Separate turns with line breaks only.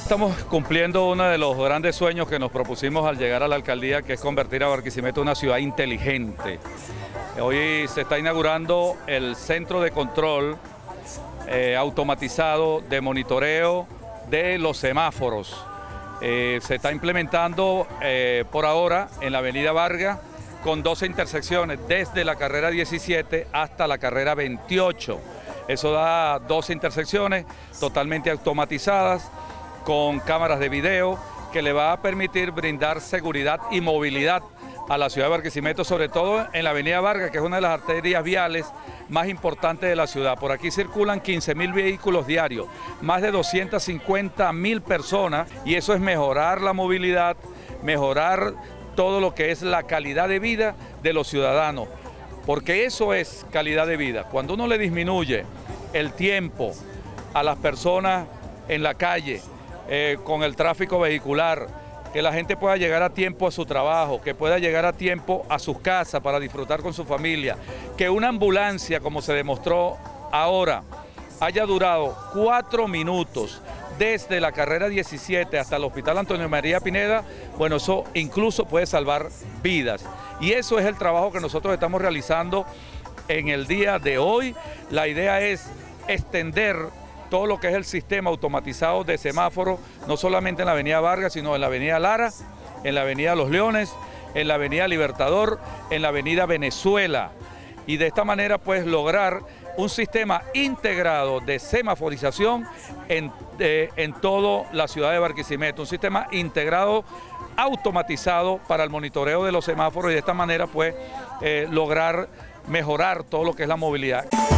Estamos cumpliendo uno de los grandes sueños que nos propusimos al llegar a la alcaldía, que es convertir a Barquisimeto en una ciudad inteligente. Hoy se está inaugurando el centro de control automatizado de monitoreo de los semáforos. Se está implementando por ahora en la avenida Vargas con 12 intersecciones desde la carrera 17 hasta la carrera 28. Eso da 12 intersecciones totalmente automatizadas con cámaras de video que le va a permitir brindar seguridad y movilidad a la ciudad de Barquisimeto, sobre todo en la avenida Vargas, que es una de las arterias viales más importantes de la ciudad. Por aquí circulan 15.000 vehículos diarios, más de 250.000 personas, y eso es mejorar la movilidad, mejorar todo lo que es la calidad de vida de los ciudadanos, porque eso es calidad de vida. Cuando uno le disminuye el tiempo a las personas en la calle, con el tráfico vehicular, que la gente pueda llegar a tiempo a su trabajo, que pueda llegar a tiempo a sus casas para disfrutar con su familia, que una ambulancia, como se demostró ahora, haya durado 4 minutos desde la carrera 17 hasta el Hospital Antonio María Pineda, bueno, eso incluso puede salvar vidas. Y eso es el trabajo que nosotros estamos realizando en el día de hoy. La idea es extender todo lo que es el sistema automatizado de semáforos, no solamente en la avenida Vargas, sino en la avenida Lara, en la avenida Los Leones, en la avenida Libertador, en la avenida Venezuela. Y de esta manera pues lograr un sistema integrado de semaforización en toda la ciudad de Barquisimeto, un sistema integrado automatizado para el monitoreo de los semáforos, y de esta manera pues lograr mejorar todo lo que es la movilidad.